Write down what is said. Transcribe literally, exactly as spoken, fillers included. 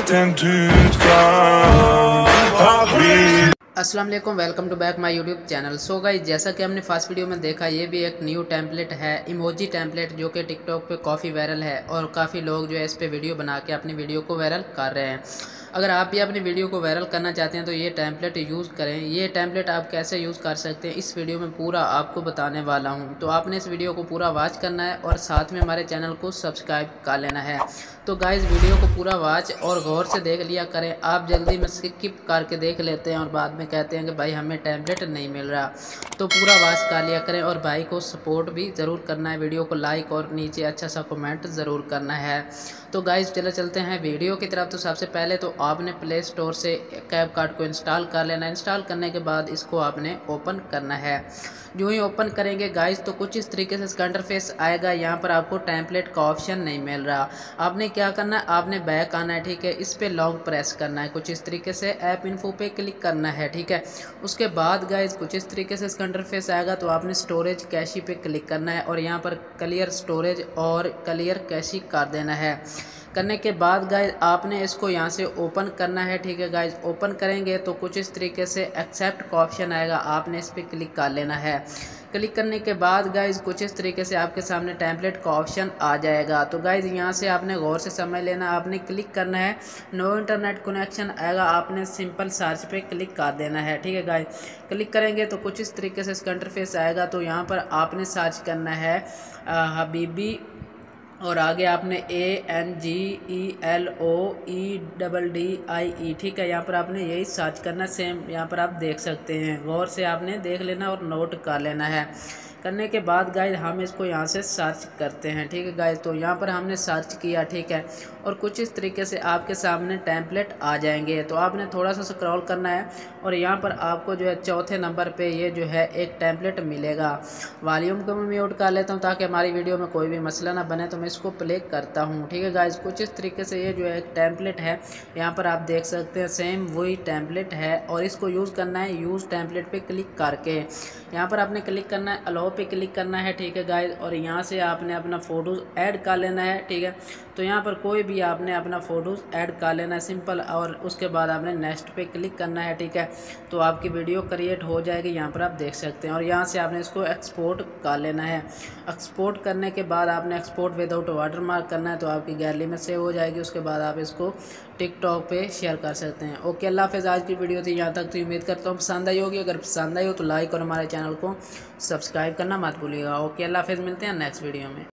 attends tu te calmes. अस्सलाम वालेकुम, welcome to back my YouTube channel. So guys, जैसा कि हमने फर्स्ट वीडियो में देखा, ये भी एक न्यू टेम्पलेट है, इमोजी टेम्पलेट, जो कि टिकटॉक पे काफ़ी वायरल है और काफ़ी लोग जो है इस पे वीडियो बना के अपनी वीडियो को वायरल कर रहे हैं। अगर आप भी अपनी वीडियो को वायरल करना चाहते हैं तो ये टेम्पलेट यूज़ करें। ये टेम्पलेट आप कैसे यूज़ कर सकते हैं इस वीडियो में पूरा आपको बताने वाला हूँ, तो आपने इस वीडियो को पूरा वॉच करना है और साथ में हमारे चैनल को सब्सक्राइब कर लेना है। तो गाइस, वीडियो को पूरा वॉच और गौर से देख लिया करें। आप जल्दी में स्किप करके देख लेते हैं और बाद में कहते हैं कि भाई हमें टेम्पलेट नहीं मिल रहा, तो पूरा वॉच कर लिया करें। और भाई को सपोर्ट भी ज़रूर करना है, वीडियो को लाइक और नीचे अच्छा सा कमेंट ज़रूर करना है। तो गाइस, चले चलते हैं वीडियो की तरफ। तो सबसे पहले तो आपने प्ले स्टोर से कैपकट को इंस्टॉल कर लेना है। इंस्टॉल करने के बाद इसको आपने ओपन करना है। जो ही ओपन करेंगे गाइस, तो कुछ इस तरीके से इसका इंटरफेस आएगा। यहाँ पर आपको टेम्पलेट का ऑप्शन नहीं मिल रहा। आपने क्या करना है, आपने बैक आना है, ठीक है। इस पे लॉन्ग प्रेस करना है, कुछ इस तरीके से ऐप इन्फो पे क्लिक करना है, ठीक है। उसके बाद गाइस, कुछ इस तरीके से इसका इंटरफेस आएगा। तो आपने स्टोरेज कैशी पे क्लिक करना है और यहाँ पर क्लियर स्टोरेज और क्लियर कैशी कर देना है। करने के बाद गाइस, आपने इसको यहाँ से ओपन करना है, ठीक है गाइस। ओपन करेंगे तो कुछ इस तरीके से एक्सेप्ट का ऑप्शन आएगा, आपने इस पर क्लिक कर लेना है। क्लिक करने के बाद गाइस, कुछ इस तरीके से आपके सामने टेम्पलेट का ऑप्शन आ जाएगा। तो गाइस, यहाँ से आपने गौर से समझ लेना, आपने क्लिक करना है। नो इंटरनेट कनेक्शन आएगा, आपने सिंपल सर्च पे क्लिक कर देना है, ठीक है गाइस। क्लिक करेंगे तो कुछ इस तरीके से इसका इंटरफेस आएगा। तो यहाँ पर आपने सर्च करना है हबीबी, और आगे आपने A N G E L O E double D I E, ठीक है। यहाँ पर आपने यही सर्च करना, सेम यहाँ पर आप देख सकते हैं। गौर से आपने देख लेना और नोट कर लेना है। करने के बाद गाइस, हम इसको यहाँ से सर्च करते हैं, ठीक है गाइस। तो यहाँ पर हमने सर्च किया, ठीक है, और कुछ इस तरीके से आपके सामने टेम्पलेट आ जाएंगे। तो आपने थोड़ा सा स्क्रॉल करना है और यहाँ पर आपको जो है चौथे नंबर पे ये जो है एक टेम्पलेट मिलेगा। वॉल्यूम को मैं म्यूट कर लेता हूँ ताकि हमारी वीडियो में कोई भी मसला ना बने। तो मैं इसको प्ले करता हूँ, ठीक है गाइस। कुछ इस तरीके से ये जो है एक टेम्पलेट है, यहाँ पर आप देख सकते हैं, सेम वही टेम्पलेट है। और इसको यूज़ करना है यूज़ टेम्पलेट पे क्लिक करके। यहाँ पर आपने क्लिक करना है, अलाउ पे क्लिक करना है, ठीक है गाइस। और यहाँ से आपने अपना फ़ोटोज़ ऐड कर लेना है, ठीक है। तो यहाँ पर कोई भी आपने अपना फ़ोटोज़ ऐड कर लेना है, सिंपल। और उसके बाद आपने नेक्स्ट पे क्लिक करना है, ठीक है। तो आपकी वीडियो क्रिएट हो जाएगी, यहाँ पर आप देख सकते हैं। और यहाँ से आपने इसको एक्सपोर्ट कर लेना है। एक्सपोर्ट करने के बाद आपने एक्सपोर्ट विदाउट वाटर मार्क करना है, तो आपकी गैलरी में सेव हो जाएगी। उसके बाद आप इसको टिकटॉक पे शेयर कर सकते हैं। ओके, अल्लाह हाफ़िज़। आज की वीडियो थी यहाँ तक, तो उम्मीद करता हूँ पसंद आई होगी। अगर पसंद आई हो तो लाइक और हमारे चैनल को सब्सक्राइब करना मत भूलिएगा। ओके, अल्लाह हाफ़िज़। मिलते हैं नेक्स्ट वीडियो में।